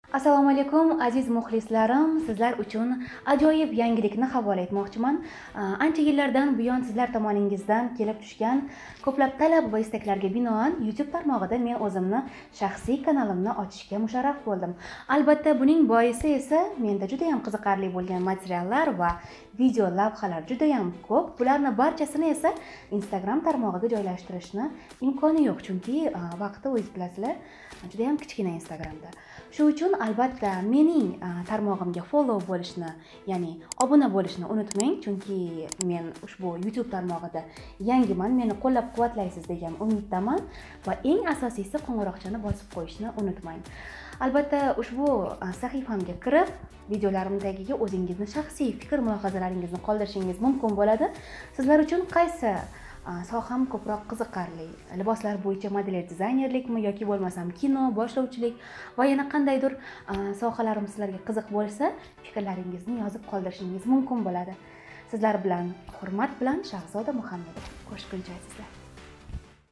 Assalomu alaykum aziz muxlislarim, sizlar uchun ajoyib yangilikni havola etmoqchiman. Ancha yillardan buyon sizlar tomoningizdan kelib tushgan ko'plab talab va istaklarga binoan YouTube tarmog'ida men o'zimni shaxsiy kanalimni ochishga musharraf bo'ldim. Albatta buning boisi esa menda juda ham qiziqarli bo'lgan materiallar va video lavhalar juda ham ko'p. Bularning barchasini esa Instagram tarmog'iga joylashtirishni imkoni yo'q, chunki vaqti o'zingiz bilasizlar, juda ham kichkina Instagramda. Shu uchun albatta mening tarmog'imga follow bo'lishni, ya'ni obuna bo'lishni unutmang, chunki men ushbu YouTube tarmog'ida yangiman, meni qo'llab-quvvatlaysiz degan umiddaman va eng asosiysi qo'ng'iroqchani bosib qo'yishni unutmang. Albatta ushbu sahifamga kirib, videolarim tagiga o'zingizni shaxsiy fikr mulohazalaringizni qoldirishingiz mumkin bo'ladi. Sizlar uchun qaysi soham ko'proq qiziqarli? Liboslar bo'yicha modeler dizaynerlikmi yoki bo'lmasam kino, boshlovchilik va yana qandaydir sohalarim sizlarga qiziq bo'lsa, fikrlaringizni yozib qoldirishingiz mumkin bo'ladi. Sizlar bilan hurmat bilan Shahzoda Muhammedova. Ko'rishguncha azizlar.